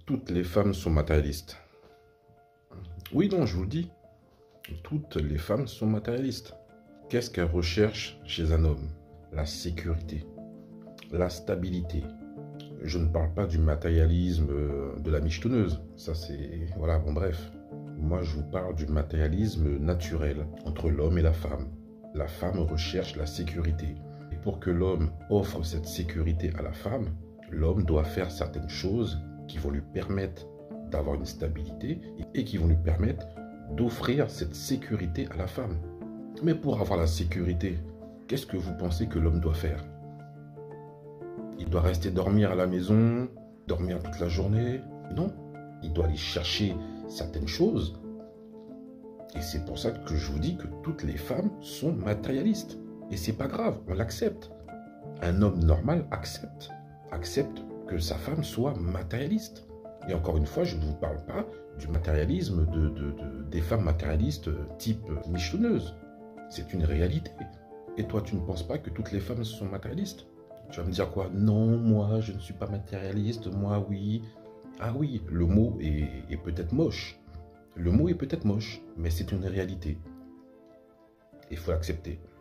Toutes les femmes sont matérialistes. Oui, non, je vous le dis. Toutes les femmes sont matérialistes. Qu'est-ce qu'elles recherchent chez un homme? La sécurité, la stabilité. Je ne parle pas du matérialisme de la michetonneuse. Ça, c'est... Voilà, bon, bref. Moi, je vous parle du matérialisme naturel entre l'homme et la femme. La femme recherche la sécurité. Et pour que l'homme offre cette sécurité à la femme, l'homme doit faire certaines choses qui vont lui permettre d'avoir une stabilité et qui vont lui permettre d'offrir cette sécurité à la femme. Mais pour avoir la sécurité, qu'est-ce que vous pensez que l'homme doit faire? Il doit rester dormir à la maison, dormir toute la journée? Non, il doit aller chercher certaines choses. Et c'est pour ça que je vous dis que toutes les femmes sont matérialistes. Et c'est pas grave, on l'accepte. Un homme normal accepte que sa femme soit matérialiste. Et encore une fois, je ne vous parle pas du matérialisme des femmes matérialistes type michetonneuse. C'est une réalité. Et toi, tu ne penses pas que toutes les femmes sont matérialistes? Tu vas me dire quoi? Non, moi, je ne suis pas matérialiste, moi, oui. Ah oui, le mot est peut-être moche. Le mot est peut-être moche, mais c'est une réalité. Il faut l'accepter.